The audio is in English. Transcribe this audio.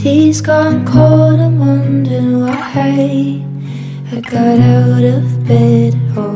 Tea's gone cold, I'm wondering why I got out of bed. Oh,